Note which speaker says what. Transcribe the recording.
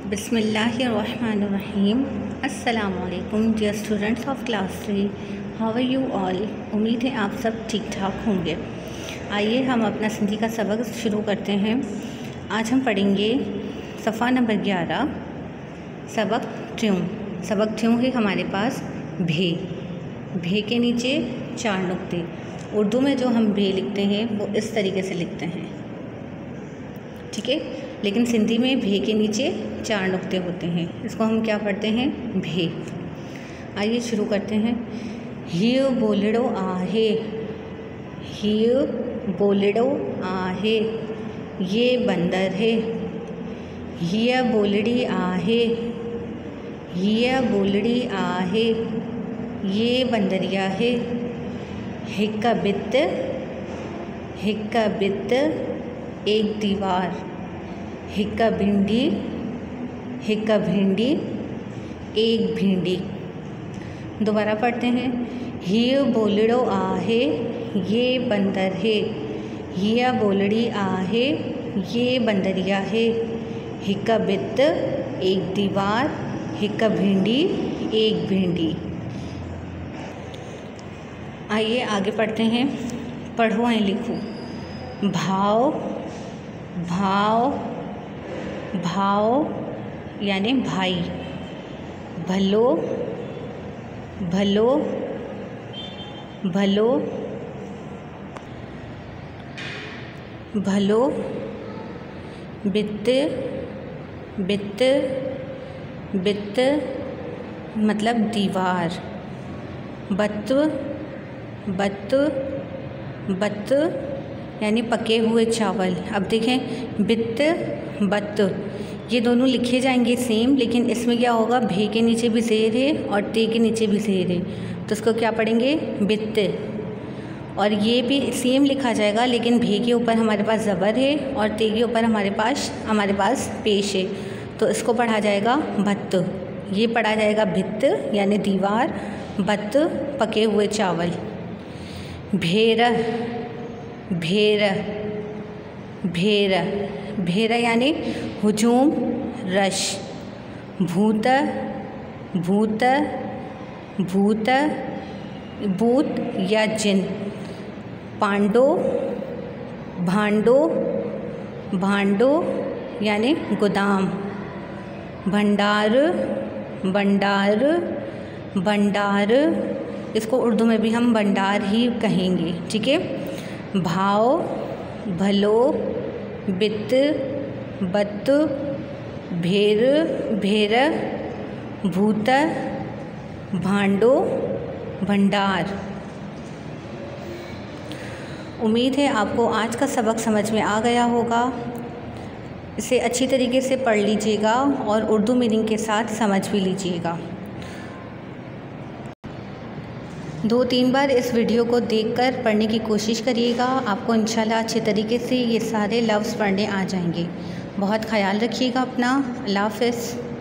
Speaker 1: बिस्मिल्लाहिर्रहमानिर्रहीम। अस्सलामुअलैकुम dear students of class 3, how are you all. उम्मीद है आप सब ठीक ठाक होंगे। आइए हम अपना सिंधी का सबक शुरू करते हैं। आज हम पढ़ेंगे सफ़ा नंबर 11, सबक ट्यों है हमारे पास भे के नीचे 4 नुक्ते। उर्दू में जो हम भे लिखते हैं वो इस तरीके से लिखते हैं, ठीक है। लेकिन सिंधी में भे के नीचे 4 नुक्ते होते हैं, इसको हम क्या पढ़ते हैं, भे। आइए शुरू करते हैं। हिय बोलड़ो आहे, हिय बोलड़ो आहे, ये बंदर है। हिय बोलड़ी आहे, हिय बोलड़ी आहे, ये बंदरिया है। हिक बित एक दीवार, हिक भिंडी एक भिंडी। दोबारा पढ़ते हैं। हिय बोलड़ो आहे, ये बंदर है। हिय बोलड़ी आहे, ये बंदरिया है। हिक बित एक दीवार, हिक भिंडी एक भिंडी। आइए आगे पढ़ते हैं। पढ़ो एं लिखो। भाव यानी भाई। भलो बित्त मतलब दीवार। बत्त यानी पके हुए चावल। अब देखें, बत्त ये दोनों लिखे जाएंगे सेम, लेकिन इसमें क्या होगा, भे के नीचे भी ज़ेर है और ते के नीचे भी ज़ेर है, तो इसको क्या पढ़ेंगे, बित्त। और ये भी सेम लिखा जाएगा, लेकिन भे के ऊपर हमारे पास ज़बर है और ते के ऊपर हमारे पास पेश है, तो इसको पढ़ा जाएगा भत्त। ये पढ़ा जाएगा भित्त यानी दीवार, बत्त पके हुए चावल। भेर यानी हुजूम, रश। भूत या जिन। भांडो यानी गोदाम। भंडार इसको उर्दू में भी हम भंडार ही कहेंगे, ठीक है। भाव, भलो, बित्त, बत्त, भेर, भूत, भांडो, भंडार। उम्मीद है आपको आज का सबक समझ में आ गया होगा। इसे अच्छी तरीके से पढ़ लीजिएगा और उर्दू मीनिंग के साथ समझ भी लीजिएगा। 2-3 बार इस वीडियो को देखकर पढ़ने की कोशिश करिएगा। आपको इंशाल्लाह अच्छे तरीके से ये सारे लफ्ज़ पढ़ने आ जाएंगे। बहुत ख्याल रखिएगा अपना। अल्लाह हाफ़िज़।